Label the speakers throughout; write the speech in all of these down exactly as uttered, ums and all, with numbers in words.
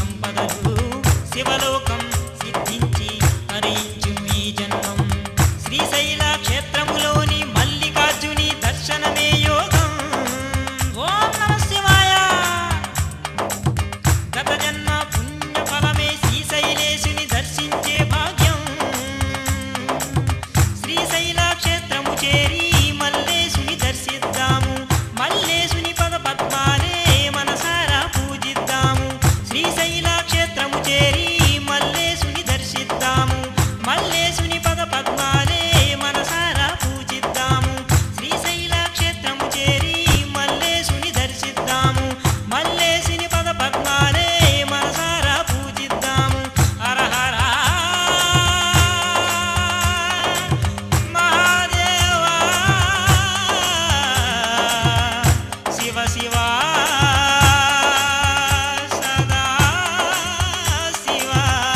Speaker 1: సంపదలు శివలోకం సిద్ధించి హరించు ఈ జన్మం శ్రీశైల క్షేత్రములోని మల్లికార్జుని దర్శనమే యోగం ఓం నమః శివాయ గత జన్మ పుణ్య ఫలమే శ్రీశైలేశుని దర్శించే భాగ్యం శ్రీశైల క్షేత్రము చేరి మల్లేశుని దర్శిద్దాము మల్లేశుని పద పద్మాలే మనసారా పూజిద్దాము శ్రీశైల క్షేత్రము చేరి మల్లేశుని దర్శిద్దాము మల్లేశుని పద పద్మాలే మనసారా పూజిద్దాము శ్రీశైల క్షేత్రము చేరి మల్లేశుని దర్శిద్దాము మల్లేశుని పద పద్మాలే మనసారా పూజిద్దాము హర హర మహాదేవా శివ శివ సదా శివ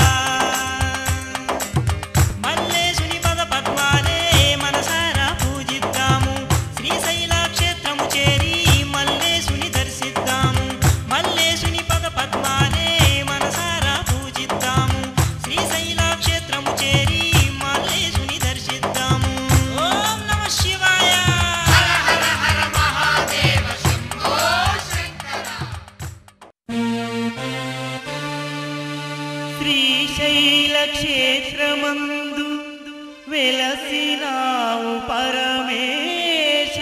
Speaker 1: మల్లేశుని పద పద్మాలే మనసారా పూజిద్దాము శ్రీశైల క్షేత్రము చేరి మల్లేశుని దర్శిద్దాము మల్లేశుని పద పద్మాలే మనసారా పూజిద్దాము శ్రీశైల క్షేత్రము చేరి మల్లేశుని దర్శిద్దాము ఓం నమః శివాయ శ్రీశైల క్షేత్రమందు వెలసినావు పరమేశ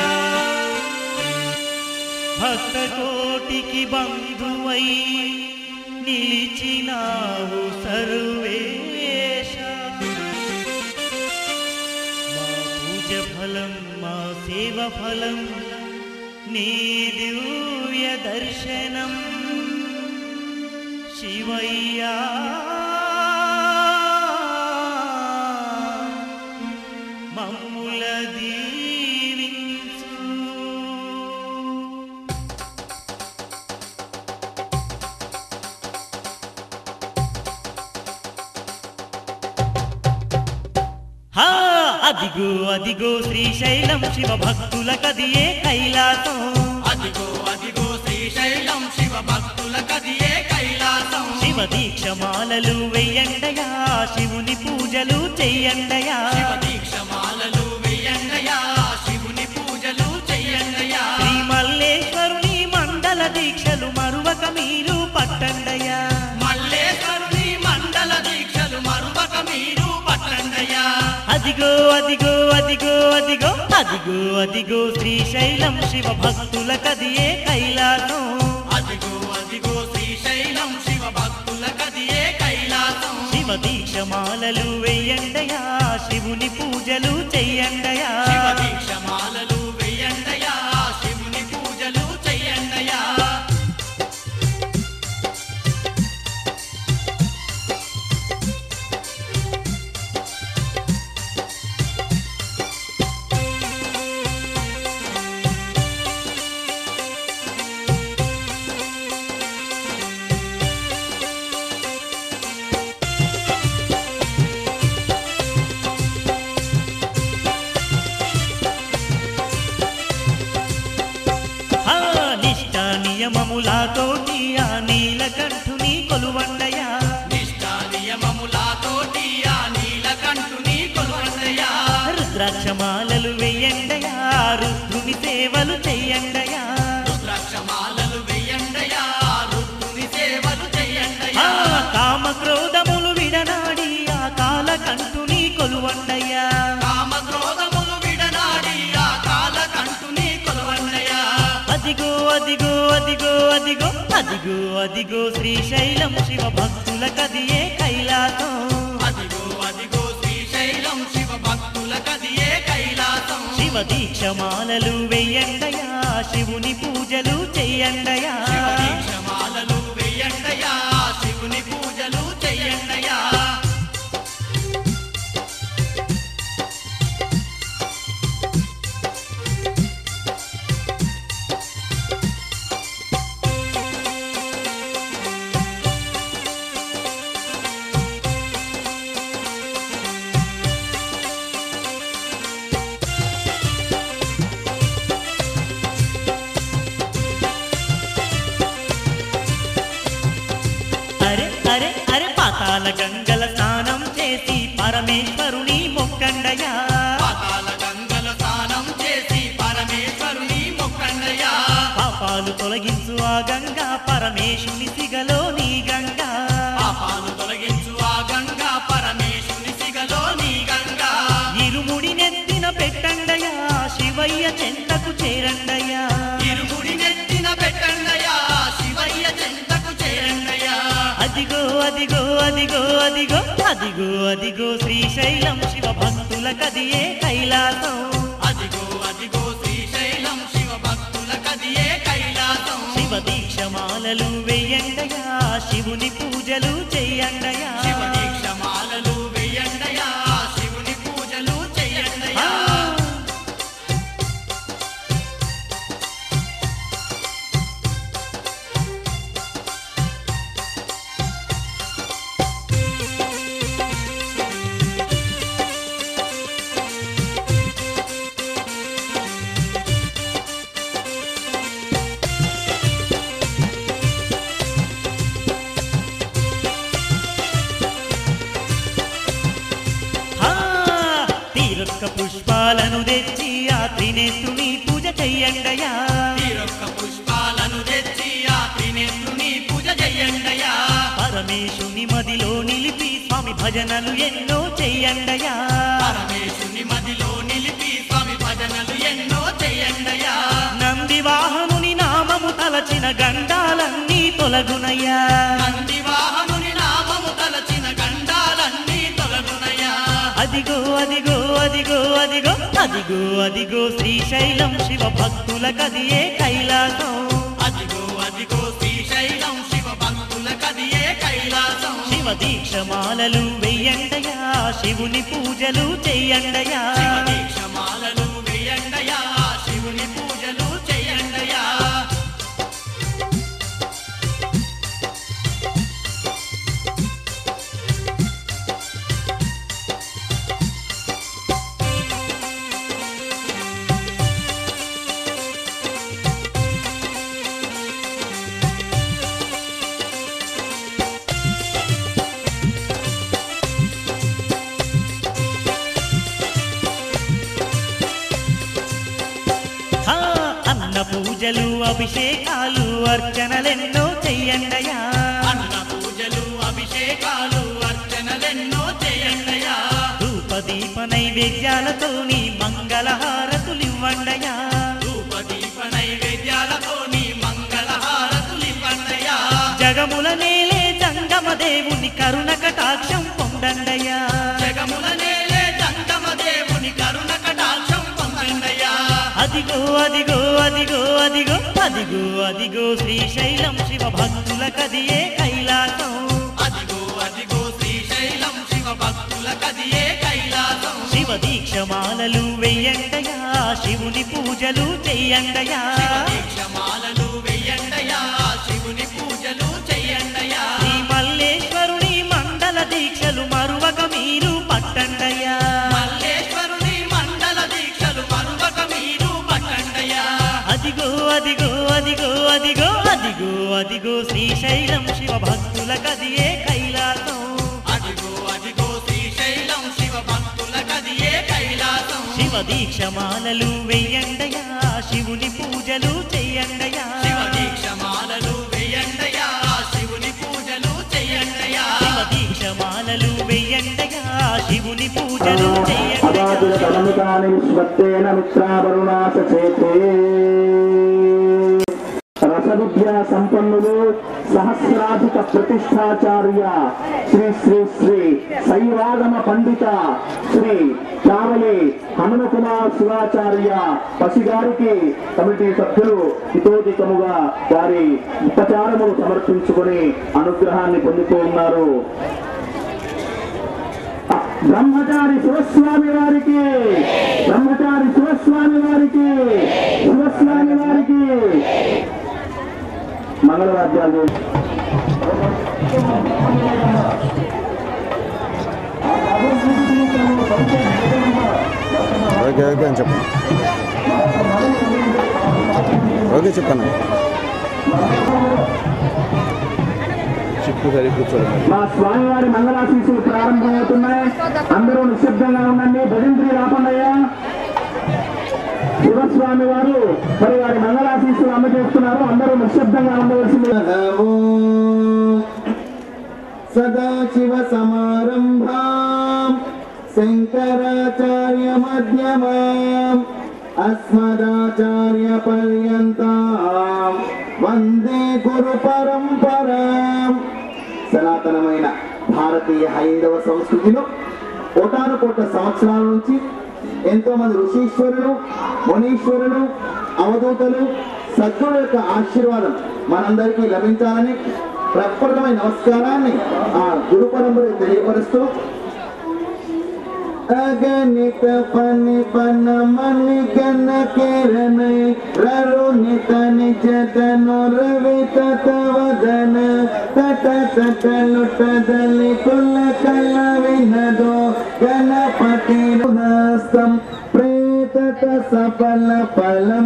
Speaker 1: భక్త కోటికి బంధువై నిలిచినావు సర్వేశ మా పూజ ఫలం మా సేవ ఫలం నీ దివ్య దర్శనం శివయ్యా మమ్ముల దీవించు హా అదిగో అదిగో శ్రీశైలం శివ భక్తుల కదియే కైలాసం
Speaker 2: అదిగో అదిగో శ్రీశైలం శివ భక్తుల కదియే కైలాసం
Speaker 1: శివ దీక్షమాలలు వెయ్యండయా శివుని పూజలు చెయ్యండయా
Speaker 2: శివ దీక్షమాలలు వెయ్యండయా శివుని పూజలు చెయ్యండయా
Speaker 1: శ్రీ మల్లేశ్వరుని మండల దీక్షలు మరువక మీరు పట్టండయా
Speaker 2: మల్లేశ్వరుని మండల దీక్షలు మరువక మీరు పట్టండయా
Speaker 1: అదిగో అదిగో అదిగో అదిగో అదిగో అదిగో శ్రీశైలం శివ భక్తుల కదియే కైలాసం
Speaker 2: అదిగో అదిగో శ్రీశైలం శివ భక్తుల కదియే కైలాసం
Speaker 1: శివ దీక్షమాలలు వెయ్యండయా శివుని పూజలు చెయ్యండయా
Speaker 2: శివ దీక్షమాలలు వెయ్యండయా శివుని పూజలు చెయ్యండయా
Speaker 1: ఆ నిష్ఠా నియమములతోటి ఆ నీలకంఠుని కొలువండయా
Speaker 2: నిష్ఠా నియమములతోటి ఆ నీలకంఠుని కొలువండయా
Speaker 1: రుద్రాక్షమాలలు వెయ్యండయా రుద్రుని సేవలు చెయ్యండయా
Speaker 2: రుద్రాక్షమాలలు వెయ్యండయా రుద్రుని సేవలు
Speaker 1: ఆ
Speaker 2: చెయ్యండయా
Speaker 1: కామ క్రోధములు విడనాడి ఆ కాలకంఠుని కొలువండయా
Speaker 2: కామ క్రోధములు విడనాడి ఆ కాలకంఠుని కొలువండయా
Speaker 1: అదిగో అదిగో అదిగో అదిగో అదిగో అదిగో శ్రీశైలం శివ భక్తుల కదియే కైలాసం
Speaker 2: అదిగో అదిగో శ్రీశైలం శివ భక్తుల కదియే కైలాసం
Speaker 1: శివ దీక్షమాలలు వెయ్యండయా శివుని పూజలు చెయ్యండయా
Speaker 2: శివ దీక్షమాలలు వెయ్యండయా శివుని పూజలు చెయ్యండయా
Speaker 1: పాతాల గంగల స్నానం చేసి పరమేశ్వరుని మొక్కండయా
Speaker 2: పాతాల గంగల స్నానం చేసి పరమేశ్వరుని మొక్కండయా
Speaker 1: పాపాలు తొలగించు ఆ గంగా పరమేశుని సిగలో నీ గంగా
Speaker 2: పాపాలు తొలగించు ఆ గంగా పరమేశుని సిగలో నీ గంగా
Speaker 1: ఇరుముడి నెత్తిన పెట్టండయా శివయ్య చెంతకు చేరండయా
Speaker 2: ఇరుముడి నెత్తిన పెట్టండయా శివయ్య చెంతకు చేరండయా
Speaker 1: అదిగో అదిగో అదిగో అదిగో అదిగో అదిగో శ్రీశైలం శివ భక్తుల కదియే కైలాసం
Speaker 2: అదిగో అదిగో శ్రీశైలం శివ భక్తుల కదియే కైలాసం
Speaker 1: శివ దీక్షమాలలు వెయ్యండయా శివుని పూజలు చెయ్యండయా
Speaker 2: శివ దీక్షమాలలు వెయ్యండయా శివుని పూజలు చెయ్యండయా
Speaker 1: తీరొక్క పుష్పాలను తెచ్చి ఆ త్రినేత్రుని పూజ చెయ్యండయా
Speaker 2: తీరొక్క పుష్పాలను తెచ్చి ఆ త్రినేత్రుని పూజ చెయ్యండయా
Speaker 1: పరమేశుని మదిలో నిలిపి స్వామి భజనలు ఎన్నో చెయ్యండయా
Speaker 2: పరమేశుని మదిలో నిలిపి స్వామి భజనలు ఎన్నో చెయ్యండయా
Speaker 1: నంది వాహనుని నామము తలచిన గండాలన్నీ తొలగునయ్యా
Speaker 2: నంది వాహనుని నామము తలచిన గండాలన్నీ తొలగునయా
Speaker 1: అదిగో అదిగో అదిగో అదిగో అదిగో అదిగో శ్రీశైలం శివ భక్తుల కదియే కైలాసం
Speaker 2: అదిగో అదిగో శ్రీశైలం శివ భక్తుల కదియే కైలాసం
Speaker 1: శివ దీక్షమాలలు వెయ్యండయా శివుని పూజలు చెయ్యండయా
Speaker 2: శివ దీక్షమాలలు వెయ్యండయా శివుని పూజలు చెయ్యండయా
Speaker 1: హా, అన్న పూజలు అభిషేకాలు అర్చనలెన్నో చెయ్యండయా
Speaker 2: అన్న పూజలు అభిషేకాలు అర్చనలెన్నో చెయ్యండయా
Speaker 1: ధూపదీప నైవేద్యాలతోని మంగళహారతులివ్వండయా
Speaker 2: ధూపదీప నైవేద్యాలతోని మంగళహారతులివ్వండయా
Speaker 1: జగముల నేలే జంగమ దేవుని కరుణ కటాక్షం పొందండయా
Speaker 2: జగముల నేలే జంగమ దేవుని కరుణ కటాక్షం పొందండయా
Speaker 1: అదిగో అదిగో అదిగో అదిగో అదిగో అదిగో శ్రీశైలం శివ భక్తుల కదియే కైలాసం
Speaker 2: అదిగో అదిగో శ్రీశైలం శివ భక్తుల కదియే కైలాసం
Speaker 1: శివ దీక్షమాలలు వెయ్యండయా శివుని పూజలు చెయ్యండయా
Speaker 2: శివ దీక్షమాలలు వెయ్యండయా శివుని పూజలు చెయ్యండయా
Speaker 1: శ్రీ మల్లేశ్వరుని మండల దీక్షలు మరువక మీరు పట్టండయా
Speaker 2: మల్లేశ్వరుని మండల దీక్షలు మరువక మీరు పట్టండయా
Speaker 1: అదిగో అదిగో అదిగో అదిగో అదిగో అదిగో శ్రీశైలం శివ భక్తుల కదియే కైలాసం
Speaker 2: అదిగో అదిగో శ్రీశైలం శివ భక్తుల కదియే కైలాసం
Speaker 1: శివ దీక్షమాలలు వెయ్యండయా శివుని పూజలు చెయ్యండయా
Speaker 2: శివ దీక్షమాలలు వెయ్యండయా శివుని పూజలు చెయ్యండయా
Speaker 1: శివ దీక్షమాలలు వెయ్యండయా శివుని పూజలు చెయ్యండయా
Speaker 3: అనాదులకనమికాని విశ్వత్తేన మిత్రావరుణాస చేతే రసవిద్యా సంపన్నులు సహస్రాధిక ప్రతిష్టాచార్య శ్రీ శ్రీ శ్రీ శైవాగమ పండిత శ్రీ చావలి హనుమకుమార్ శివాచార్య పసిగారికి కమిటీ సభ్యులు హితోధికముగా వారి ఉపచారములు సమర్పించుకొని అనుగ్రహాన్ని పొందుతూ ఉన్నారు. బ్రహ్మచారి శివస్వామి వారికి బ్రహ్మచారి శివస్వామి వారికి శివస్వామి వారికి మంగళవాద్యాలు
Speaker 4: ఓకే ఓకే అని చెప్పండి ఓకే చెప్పండి
Speaker 3: మా స్వామివారి మంగళాశీస్సులు ప్రారంభమవుతున్నాయి. అందరూ నిశ్శబ్దంగా ఉండండి. భజంత్రి రాపన్నయ్య శివస్వామి వారు మరి వారి మంగళాశీస్సులు అందజేస్తున్నారు. అందరూ నిశ్శబ్దంగా ఉండవలసింది.
Speaker 4: సదాశివ సమారంభాం శంకరాచార్య మధ్యమాం అస్మదాచార్య పర్యంతాం వందే గురు పరంపరాం. సనాతనమైన భారతీయ హైందవ సంస్కృతిలో కోటాను కోట్ల సంవత్సరాల నుంచి ఎంతో మంది ఋషీశ్వరులు, మునీశ్వరులు, అవధూతలు, సద్గురు యొక్క ఆశీర్వాదం మనందరికీ లభించాలని ప్రప్రథమైన నమస్కారాన్ని ఆ గురు పరంపర తెలియపరుస్తూ అగణిత పని పన మని గణ కిరణ రరుణిత నిజ తను రవి తవదన తట తట లుటదలి కుల కల వినదో గణపతి హస్తం ప్రేతత సఫల ఫలం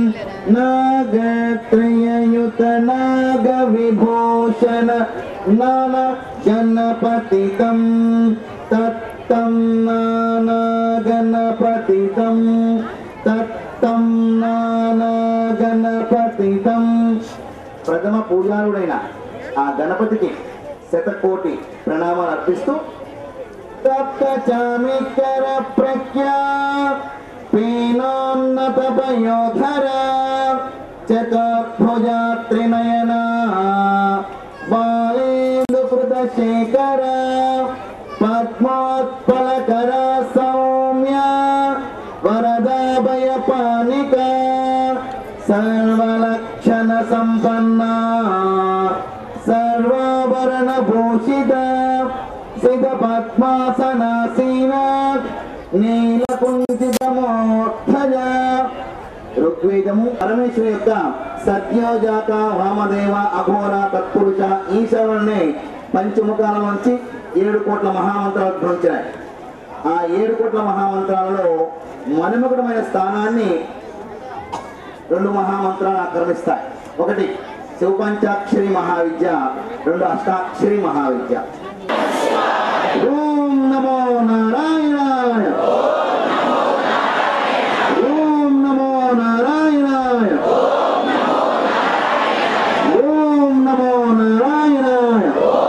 Speaker 4: నాగత్రయయుత నాగ విభూషణ నానా గణపతితం తత్తం నానా గణపతితం తత్తం నానా గణపతితం. ప్రథమ పూజారుడైన ఆ గణపతికి శతకోటి ప్రణామాలు అర్పిస్తూ తప్త చామికర ప్రఖ్యా పీనోన్నత పయోధర చతుర్భుజా త్రినయన బాలేందు కృత శేఖర పద్మోత్పలకర సౌమ్య వరదాభయ పానిక సర్వలక్షణ సంపన్న సర్వాభరణ భూషిత సిద్ధ పద్మాసనాసీన నీలకుంఠితమోక్షజ. ఋగ్వేదము పరమేశ్వరు యొక్క సత్యోజాత వామదేవ అఘోర తత్పురుష ఈశ్వరుణ్ణి పంచముఖాల నుంచి ఏడు కోట్ల మహామంత్రాలు ఉద్భవించాయి. ఆ ఏడు కోట్ల మహామంత్రాలలో మణిమకుటమైన స్థానాన్ని రెండు మహామంత్రాలు ఆక్రమిస్తాయి. ఒకటి శివపంచాక్షరి మహావిద్య, రెండు అష్టాక్షరి మహావిద్య. ఓం నమో నారాయణాయ, ఓం నమో నారాయణాయ, ఓం నమో నారాయణాయ.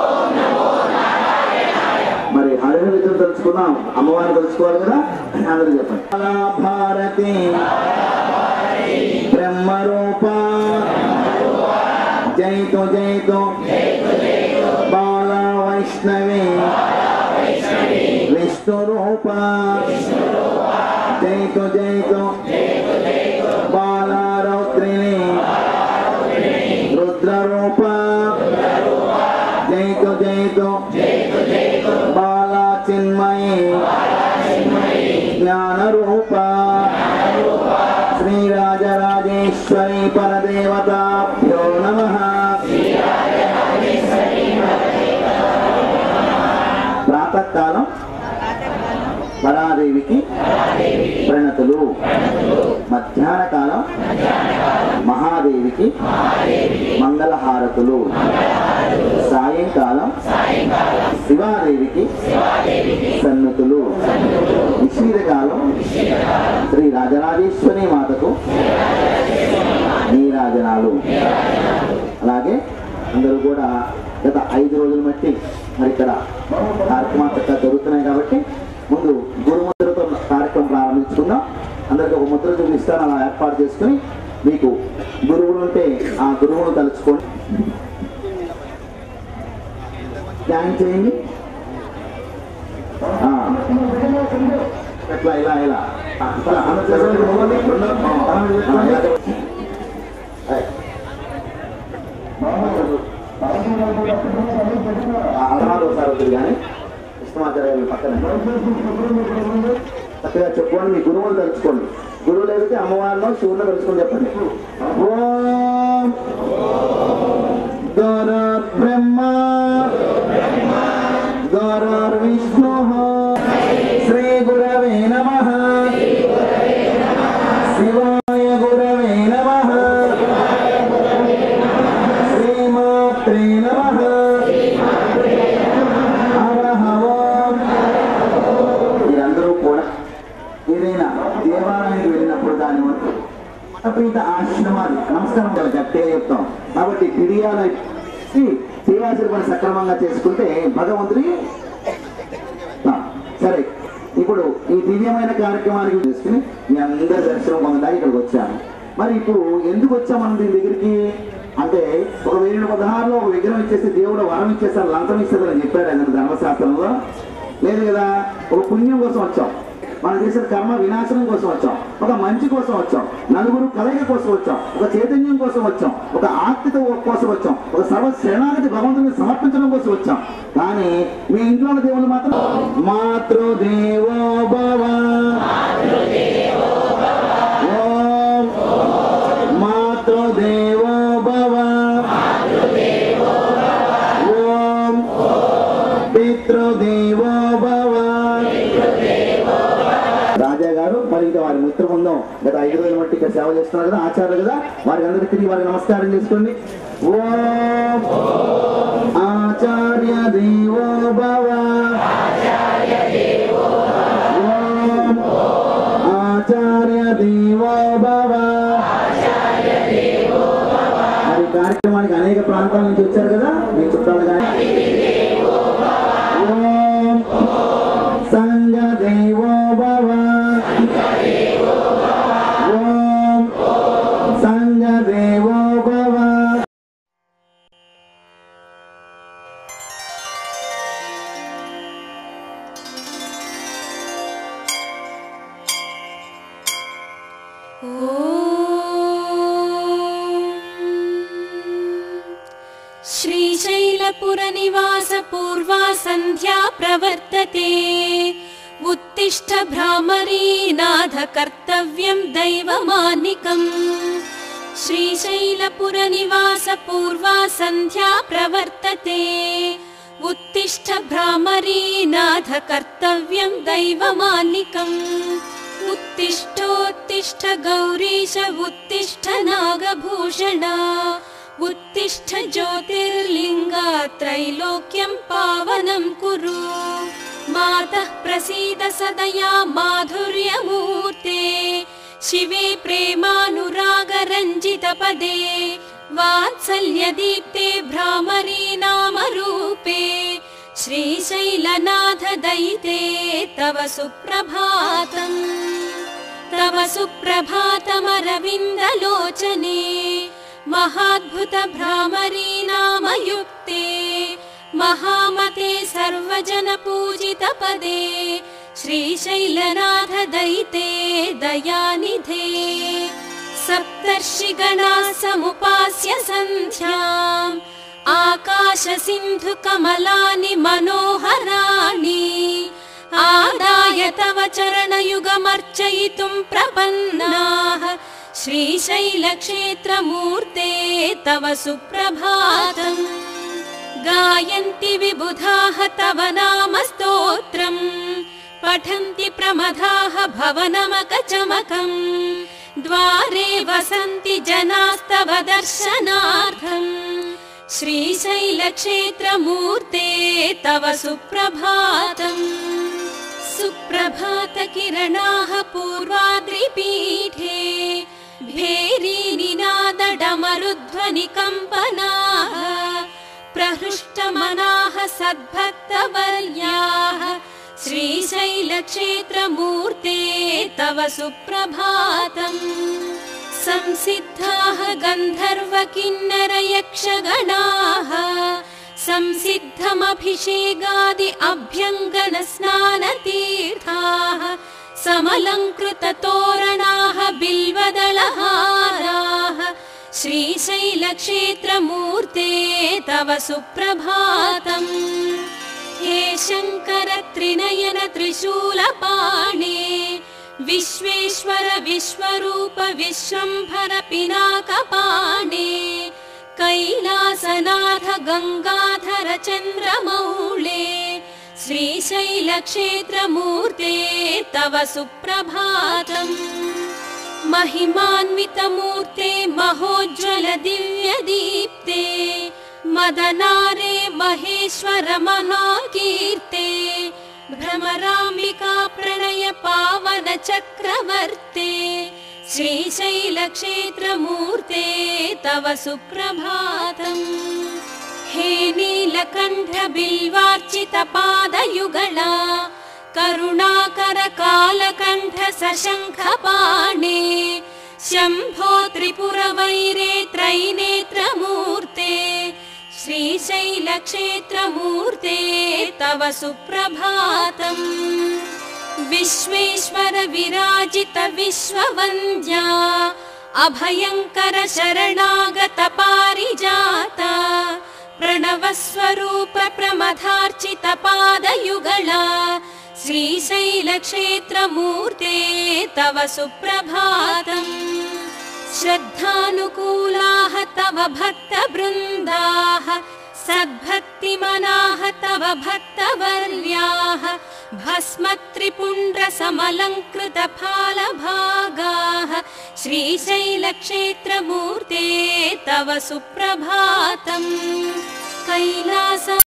Speaker 4: మరి హరిహరితం తెలుసుకున్నాం, అమ్మవారిని తెలుసుకోవాలి కదా, అందరూ చెప్పండి. భారతి బ్రహ్మరూప జైతో జైతో బాలా వైష్ణవి విష్ణు రూప జైతో జైతో బాలా రౌద్రిణి రుద్ర రూప జైతో జైతో బాలా చిన్మయి జ్ఞాన రూప శ్రీరాజరాజేశ్వరి పరదేవతాభ్యో నమః. ప్రాతకాలం పరాదేవికి ప్రణతులు, మధ్యాహ్న కాలం మహాదేవికి మంగళహారతులు, సాయంకాలం శివాదేవికి సన్నుతులు, నిషీధకాలం శ్రీ రాజరాజేశ్వరి మాతకు నీరాజనాలు. అలాగే అందరూ కూడా గత ఐదు రోజులు బట్టి మరి ఇక్కడ కార్యక్రమాలు చక్కగా జరుగుతున్నాయి కాబట్టి ముందు గురుముద్రతో కార్యక్రమం ప్రారంభించుకుందాం. అందరికీ ఒక ముద్ర చూపిస్తాను, అలా ఏర్పాటు చేసుకుని మీకు గురువులు ఉంటే ఆ గురువును తలుచుకోండి, ధ్యానం చేయండి. ఎట్లా ఇలా ఇలా అలవాటు ఒకసారి వద్దు కానీ కృష్ణమాచార్య పక్కన చక్కగా చెప్పుకోండి. మీ గురువులు తలుచుకోండి. గురువు లేకపోతే అమ్మవారిలో శివుని తలుచుకొని చెప్పండి. ఓం గురు బ్రహ్మ గురు విష్ణు శ్రీ గురవే నమః, శివాయ గురవే నమః, శ్రీమాత్రే నమః. దత్తపీఠ ఆశ్రమాలు నమస్కారం కదా గట్టిగా చెప్తాం కాబట్టి తిరియాల శ్రీవాసుడి పని సక్రమంగా చేసుకుంటే భగవంతుడి సరే. ఇప్పుడు ఈ దివ్యమైన కార్యక్రమానికి చేసుకుని మీ అందరి దర్శనం పొందడానికి ఇక్కడికి వచ్చాను. మరి ఇప్పుడు ఎందుకు వచ్చాం మనం దీని దగ్గరికి అంటే ఒక వెయ్యి పదహారులో ఒక విగ్రహం ఇచ్చేసి దేవుడు వరం ఇచ్చేస్తారు లంచం ఇస్తారని చెప్పాడు ఆయన ధర్మశాస్త్రంలో లేదు కదా. ఒక పుణ్యం కోసం వచ్చాం, మనం చేసిన కర్మ వినాశనం కోసం వచ్చాం, ఒక మంచి కోసం వచ్చాం, నలుగురు కలయిక కోసం వచ్చాం, ఒక చైతన్యం కోసం వచ్చాం, ఒక ఆత్మీయత కోసం వచ్చాం, ఒక సర్వ శరణాగతి భగవంతుని సమర్పించడం కోసం వచ్చాం. కానీ మీ ఇంట్లో ఉన్న దేవుళ్ళు మాత్రం మాతృదేవో భవ ఓం మాతృదేవో భవ ఓం పితృదేవో భవ. రాజా గారు మరి ఇంకా వారి మిత్ర బృందం గత ఐదు రోజుల మట్టి ఇక్కడ సేవ చేస్తున్నారు కదా ఆచార్యులు కదా, వారికి అందరికీ తిరిగి వారికి నమస్కారం చేసుకోండి. ఓం ఆచార్య దేవో భవ ఓం ఆచార్య దేవో భవ. మరి కార్యక్రమానికి అనేక ప్రాంతాల నుంచి వచ్చారు కదా మీ చుట్టాలు కానీ. ఓం సంఘ దేవో భవ ఓం సంఘ దేవో భవ.
Speaker 5: श्रीशैलपुर निवास पूर्वा संध्या प्रवर्तते उत्तिष्ठ भ्रामरी नाथ कर्तव्यं दैवमानिकम्. श्रीशैलपुर निवास पूर्वा संध्या प्रवर्तते उत्तिष्ठ भ्रामरी नाथ कर्तव्यं दैवमानिकम्. उत्तिष्ठोत्तिष्ठ गौरीश उत्तिष्ठ नागभूषणा उत्तिष्ठ ज्योतिर्लिंगा त्रैलोक्यं पावनं कुरु. मातः प्रसीद सदया माधुर्यमूर्ते शिवे प्रेमानुरागरञ्जितपदे वात्सल्यदीप्ते भ्रामरी नामरूपे श्रीशैलनाथ दयिते तव सुप्रभातम्. तव सुप्रभातमरविन्दलोचने महाद्भुत भ्रामरी नामयुक्ते महामते सर्वजन पूजित पदे श्रीशैलनाथ दयिते दयानिधे. सप्तर्षिगणा समुपास्य सन्ध्याम् आकाश सिन्धु कमलानि मनोहराणि आदाय तव चरणयुगमर्चयितुं प्रपन्नाः श्रीशैलक्षेत्रमूर्ते तव सुप्रभातम्. गायन्ति विबुधाः तव नाम स्तोत्रम् पठन्ति प्रमदाः भवनमकचमकम्. द्वारे वसन्ति जनास्तव दर्शनार्थम् श्रीशैलक्षेत्रमूर्ते तव सुप्रभातम्. सुप्रभातकिरणाः पूर्वाद्रिपीठे भेरीनिनादडमरुध्वनिकम्पनाः प्रहृष्टमनाः सद्भक्तवर्याः श्रीशैलक्षेत्रमूर्ते तव सुप्रभातम्. संसिद्धाः गन्धर्वकिन्नरयक्षगणाः संसिद्धमभिषेकादि अभ्यङ्गनस्नानतीर्थाः समलङ्कृततोरणाः बिल्वदलहाराः श्रीशैलक्षेत्रमूर्ते तव सुप्रभातम्. हे शङ्कर त्रिनयन त्रिशूलपाणे विश्वेश्वर विश्वरूप विश्वम्भर पिनाकपाणे कैलासनाथ गंगाधर चन्द्रमौळे श्रीशैलक्षेत्रमूर्ते तव सुप्रभातम्. महिमान्वितमूर्ते महोज्ज्वल दिव्यदीप्ते मदनारे महेश्वर महाकीर्ते भ्रमराम्बिका प्रणय पावन चक्रवर्ते श्रीशैलक्षेत्रमूर्ते तव सुप्रभातम्। हे नीलकण्ठबिल्वार्चितपादयुगला करुणाकर कालकण्ठ सशङ्खपाणे शम्भो त्रिपुरवैरे त्रैनेत्रमूर्ते श्रीशैलक्षेत्रमूर्ते तव सुप्रभातम्। विश्वेश्वर विराजित विश्ववन्द्या अभयङ्कर शरणागत पारिजाता प्रणवस्वरूप प्रमथार्चित पादयुगला श्रीशैलक्षेत्रमूर्ते तव सुप्रभातम्। श्रद्धानुकूलाः तव भक्तवृन्दाः सद्भक्तिमनाः तव भक्तवर्याः भस्मत्रिपुण्ड्रसमलङ्कृतफालभागाः श्रीशैलक्षेत्रमूर्ते तव सुप्रभातम्। कैलास